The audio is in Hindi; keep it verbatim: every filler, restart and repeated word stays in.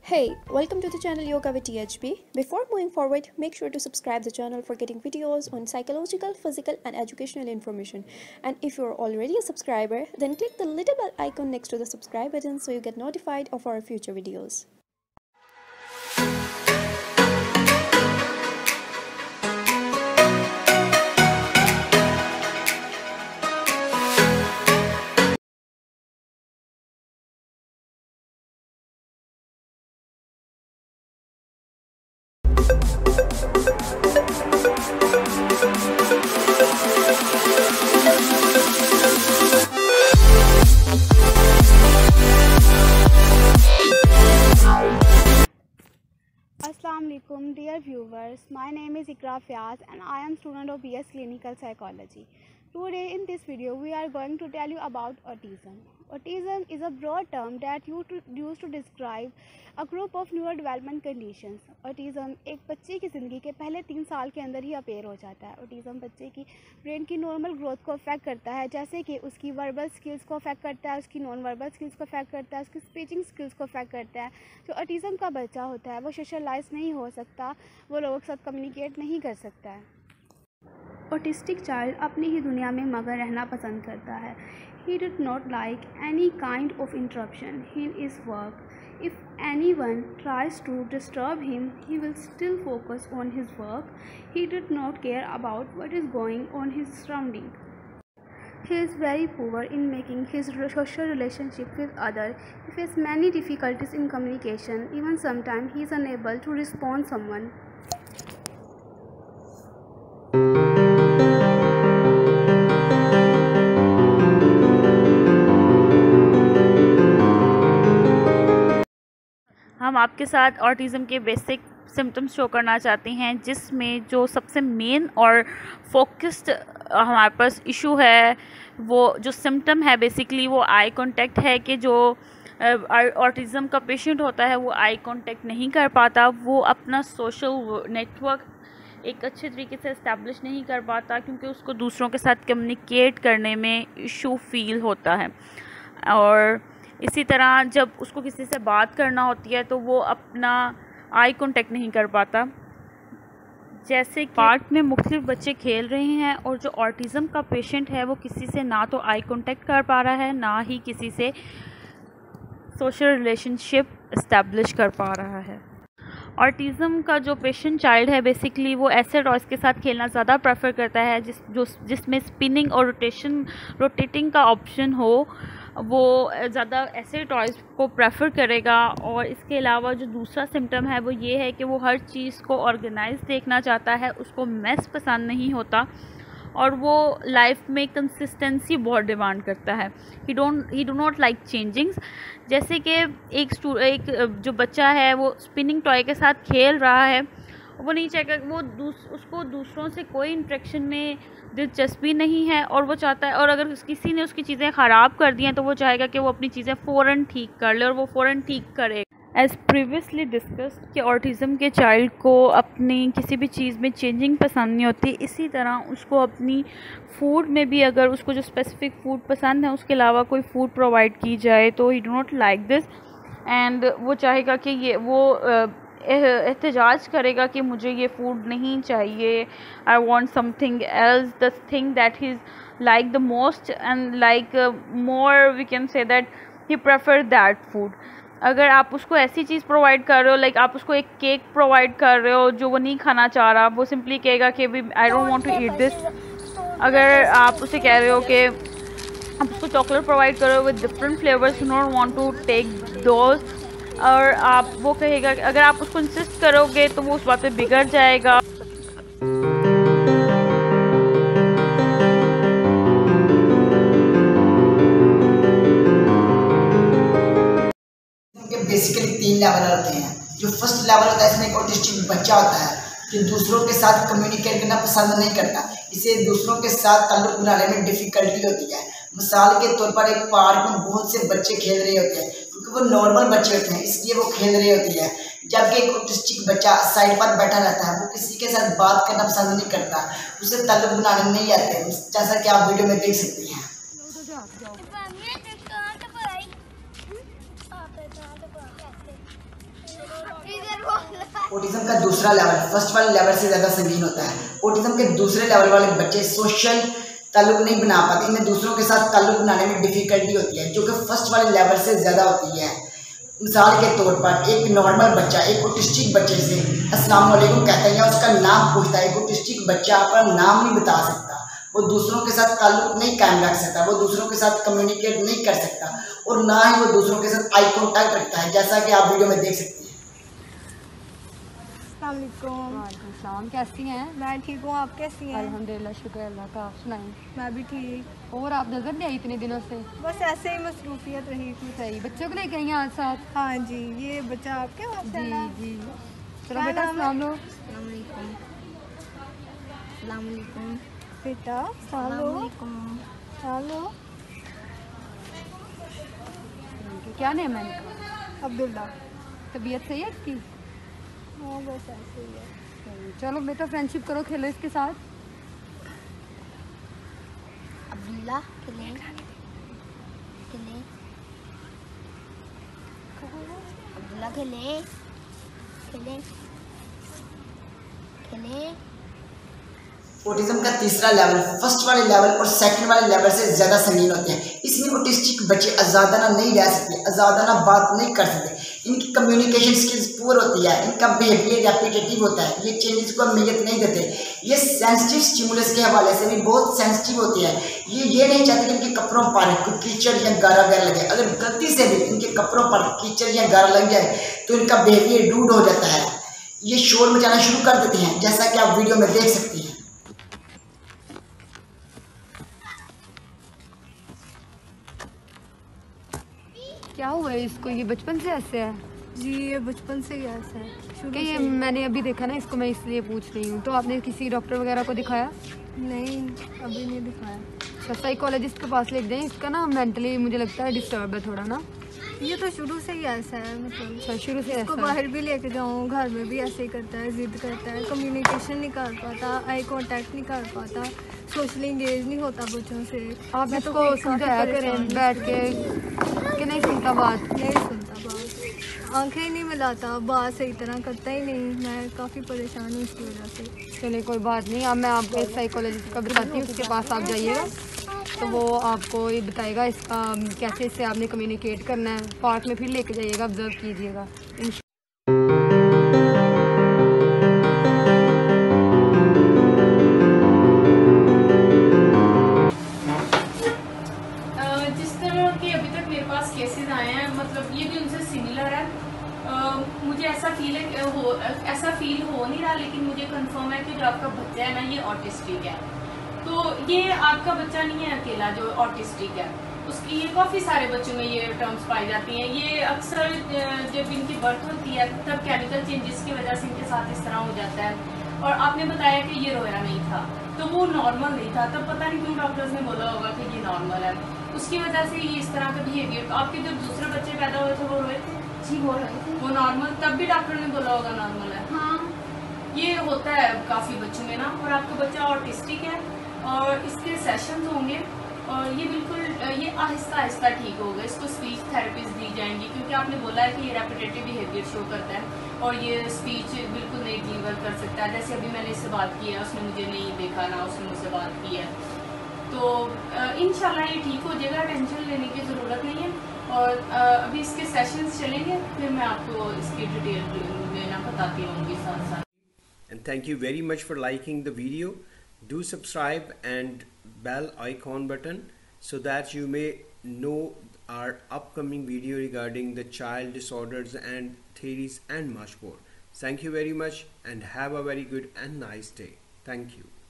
Hey, welcome to the channel Yoga with T H B. Before moving forward, make sure to subscribe the channel for getting videos on psychological, physical and educational information. And if you're already a subscriber, then click the little bell icon next to the subscribe button so you get notified of our future videos. Assalamualaikum dear viewers, my name is Ikra Fiaz and I am student of B S Clinical Psychology. Today in this video we are going to tell you about autism. Autism is a broad term that used to describe a group of neurodevelopment conditions. Autism एक बच्चे की ज़िंदगी के पहले तीन साल के अंदर ही अपेयर हो जाता है. Autism बच्चे की ब्रेन की नॉर्मल ग्रोथ को अफेक्ट करता है, जैसे कि उसकी वर्बल स्किल्स को अफेक्ट करता है, उसकी नॉन वर्बल स्किल्स को अफेक्ट करता है, उसकी स्पीचिंग स्किल्स को अफेक्ट करता है. जो ऑटिज़म का बच्चा होता है वो सोशलाइज नहीं हो सकता, वो लोगों के साथ कम्युनिकेट नहीं कर सकता है. ऑटिस्टिक चाइल्ड अपनी ही दुनिया में मगन रहना पसंद करता है. He did not like any kind of interruption in his work. If anyone tries to disturb him, he will still focus on his work. He did not care about what is going on in his surrounding. He is very poor in making his social relationship with others. He faces many difficulties in communication. Even sometimes he is unable to respond to someone. हम आपके साथ ऑटिज़म के बेसिक सिम्टम्स शो करना चाहते हैं, जिसमें जो सबसे मेन और फोकस्ड हमारे पास इशू है, वो जो सिम्टम है बेसिकली वो आई कांटेक्ट है. कि जो ऑटिज़म का पेशेंट होता है वो आई कांटेक्ट नहीं कर पाता, वो अपना सोशल नेटवर्क एक अच्छे तरीके से इस्टेब्लिश नहीं कर पाता, क्योंकि उसको दूसरों के साथ कम्युनिकेट करने में इशू फील होता है. और इसी तरह जब उसको किसी से बात करना होती है तो वो अपना आई कांटेक्ट नहीं कर पाता. जैसे पार्क में मुख्तलिफ बच्चे खेल रहे हैं और जो ऑटिज़म का पेशेंट है वो किसी से ना तो आई कांटेक्ट कर पा रहा है, ना ही किसी से सोशल रिलेशनशिप इस्टेब्लिश कर पा रहा है. ऑटिज़म का जो पेशेंट चाइल्ड है बेसिकली वो ऐसे टॉयज़ के साथ खेलना ज़्यादा प्रेफर करता है जिस जो जिसमें स्पिनिंग और रोटेशन रोटेटिंग का ऑप्शन हो. वो ज़्यादा ऐसे टॉयज़ को प्रेफर करेगा. और इसके अलावा जो दूसरा सिम्टम है वो ये है कि वो हर चीज़ को ऑर्गेनाइज देखना चाहता है, उसको मेस पसंद नहीं होता, और वो लाइफ में कंसिस्टेंसी बहुत डिमांड करता है. He don't he do not like changings. जैसे कि एक स्टू एक जो बच्चा है वो स्पिनिंग टॉय के साथ खेल रहा है, वो नहीं चाहेगा, वो दूस, उसको दूसरों से कोई इंटरेक्शन में दिलचस्पी नहीं है, और वो चाहता है, और अगर किसी ने उसकी चीज़ें ख़राब कर दी हैं तो वो चाहेगा कि वो अपनी चीज़ें फ़ौरन ठीक कर ले, और वो फ़ौरन ठीक करे. एज़ प्रीवियसली डिस्कस्ड कि ऑटिज़म के चाइल्ड को अपनी किसी भी चीज़ में चेंजिंग पसंद नहीं होती. इसी तरह उसको अपनी फूड में भी अगर उसको जो स्पेसिफिक फ़ूड पसंद है उसके अलावा कोई फ़ूड प्रोवाइड की जाए तो he do not like this. And वो चाहेगा कि ये वो एहतजाज करेगा कि मुझे ये फूड नहीं चाहिए, I want something else, the thing that he is like the most, and like more we can say that he prefer that food. अगर आप उसको ऐसी चीज़ प्रोवाइड कर रहे हो, लाइक आप उसको एक केक प्रोवाइड कर रहे हो जो वो नहीं खाना चाह रहा, वो सिंपली कहेगा कि भी I don't want to eat this. अगर आप उसे कह रहे हो कि आप उसको चॉकलेट प्रोवाइड कर रहे हो with different flavours, you not want to take those, और आप वो कहेगा, अगर आप उसको इंसिस्ट करोगे तो वो उस बात पे बिगड़ जाएगा. बेसिकली तीन लेवल होते हैं. जो फर्स्ट लेवल होता है इसमें एक ऑटिस्टिक बच्चा होता है जो दूसरों के साथ कम्युनिकेट करना पसंद नहीं करता, इसे दूसरों के साथ ताल्लुक बनाने में डिफ़िकल्टी होती है. मिसाल के तौर पर एक पार्क में बहुत से बच्चे खेल रहे होते हैं, क्योंकि वो नॉर्मल बच्चे होते हैं इसलिए वो खेल रहे होती है. जबकि एक ऑटिस्टिक बच्चा साइड पर बैठा रहता है, वो किसी के साथ बात करना पसंद नहीं करता, उसे ताल्लुक बनाने नहीं आते, जैसा कि आप वीडियो में देख सकते हैं. ऑटिज्म का दूसरा लेवल फर्स्ट वाले लेवल से ज़्यादा संगीन होता है। ऑटिज्म के दूसरे लेवल वाले बच्चे सोशल ताल्लुक नहीं बना पाते, इन्हें दूसरों के साथ ताल्लुक बनाने में डिफ़िकल्टी होती है, जो कि फर्स्ट वाले लेवल से ज़्यादा होती है। मिसाल के तौर पर एक नॉर्मल बच्चा एक ऑटिस्टिक बच्चे से अस्सलाम वालेकुम कहता है या उसका नाम पूछता है। एक ऑटिस्टिक बच्चा अपना नाम नहीं बता सकता, वो दूसरों के साथ ताल्लुक नहीं कायम रख सकता, वो दूसरों के साथ कम्युनिकेट नहीं कर सकता और ना ही वो दूसरों के साथ आई कॉन्टैक्ट रखता है, जैसा कि आप वीडियो में देख सकते हैं। वालेकुम, कैसी हैं? मैं ठीक हूँ, आप कैसी हैं? अल्हम्दुलिल्लाह, शुक्र अल्लाह का। आप सुनाएं? मैं भी ठीक। और आप नजर नहीं आई इतने दिनों से? बस ऐसे ही मसरूफियत रही थी। सही, बच्चों को लेके आई हैं आज साथ? हाँ जी, ये बच्चा आपके जी माशाल्लाह। जी। चलो बेटा सलाम लो। बेटा सलाम लो। क्या नेम है इनका? अब्दुल्ला। तबीयत सही है इसकी? हाँ बस ऐसे ही है। चलो बेटा फ्रेंडशिप करो, खेलो इसके साथ। अब्दुल्ला खेले खेले अब्दुल्ला खेले खेले खेले ऑटिज्म का तीसरा लेवल फर्स्ट वाले लेवल और सेकंड वाले लेवल से ज़्यादा संगीन होते हैं। इसमें ऑटिस्टिक बच्चे आज़ादाना नहीं रह सकते, आज़ादाना बात नहीं कर सकते, इनकी कम्युनिकेशन स्किल्स पुअर होती है, इनका बिहेवियर रेपिटेटिव होता है, ये चेंजेस को अहमियत नहीं देते, ये सेंसिटिव स्टिमुलस के हवाले से भी बहुत सेंसिटिव होती है। ये ये नहीं चाहते कि इनके कपड़ों पर कोई कीचड़ या गारा वगैरह लगे, अगर गलती से भी इनके कपड़ों पर कीचड़ या गारा लग जाए तो इनका बिहेवियर डूड हो जाता है, ये शोर मचाना शुरू कर देते हैं, जैसा कि आप वीडियो में देख सकते हैं। क्या हुआ है इसको? ये बचपन से ऐसे है? जी ये बचपन से ही ऐसा है, शुरू कि ये से ही। मैंने अभी देखा ना इसको, मैं इसलिए पूछ रही हूँ। तो आपने किसी डॉक्टर वगैरह को दिखाया? नहीं अभी नहीं दिखाया। अच्छा, साइकोलॉजिस्ट के पास लेके जाएं, इसका ना मेंटली मुझे लगता है डिस्टर्ब है थोड़ा ना। ये तो शुरू से ही ऐसा है, मतलब अच्छा, शुरू से इसको ऐसा है। बाहर भी लेके जाऊँ, घर में भी ऐसे ही करता है, जिद करता है, कम्युनिकेशन नहीं कर पाता, आई कांटेक्ट नहीं कर पाता, सोशली इंगेज नहीं होता बच्चों से। आप मैं इसको काफी समझाया परेशान करें हूँ बैठ इसकी के कि नहीं सुनता बात? नहीं सुनता बात, आंखें ही नहीं मिलाता, बात सही तरह करता ही नहीं। मैं काफ़ी परेशान हूँ इसकी वजह से। चलिए कोई बात नहीं, अब मैं आपको एक साइकोलॉजिस्ट का बताती हूँ, उसके पास आप जाइएगा तो वो आपको ये बताएगा इसका कैसे इससे आपने कम्युनिकेट करना है। पार्क में फिर लेके जाइएगा, ऑब्जर्व कीजिएगा। जिस तरह के अभी तक मेरे पास केसेस आए हैं, मतलब ये भी उनसे सिमिलर है। Uh, मुझे ऐसा फील है हो ऐसा फील हो नहीं रहा, लेकिन मुझे कंफर्म है कि जो आपका बच्चा है ना ये ऑटिस्टिक है। तो ये आपका बच्चा नहीं है अकेला जो ऑटिस्टिक है, उसकी ये काफ़ी सारे बच्चों में ये टर्म्स पाई जाती हैं। ये अक्सर जब इनकी बर्थ होती है तब केमिकल चेंजेस की वजह से इनके साथ इस तरह हो जाता है। और आपने बताया कि ये रोया नहीं था, तो वो नॉर्मल नहीं था, तब पता नहीं क्यों डॉक्टर्स ने बोला होगा कि ये नॉर्मल है, उसकी वजह से ये इस तरह का बिहेवियर। तो आपके जब दूसरे बच्चे पैदा हुए थे वो रोए थे? जी बोल रहे थे। वो नॉर्मल, तब भी डॉक्टर ने बोला होगा नॉर्मल है। हाँ ये होता है काफ़ी बच्चों में ना। और आपका बच्चा ऑटिस्टिक है और इसके सेशंस होंगे और ये बिल्कुल ये आहिस्ता आहिस्ता ठीक होगा। इसको स्पीच थेरेपीज दी जाएंगी, क्योंकि आपने बोला है कि ये रेपिटेटिव बिहेवियर शो करता है और ये स्पीच बिल्कुल नहीं डिलीवर कर सकता है। जैसे अभी मैंने इससे बात की है, उसने मुझे नहीं देखा ना उसने मुझसे बात की है, तो इंशाल्लाह ये ठीक हो जाएगा, टेंशन लेने की ज़रूरत नहीं है। और अभी इसके सेशंस चलेंगे, फिर मैं आपको इसकी डिटेल लेना बताती रहूँगी साथ साथ। And thank you very much for liking the video. Do subscribe and bell icon button so that you may know our upcoming video regarding the child disorders and theories and much more. Thank you very much and have a very good and nice day. Thank you.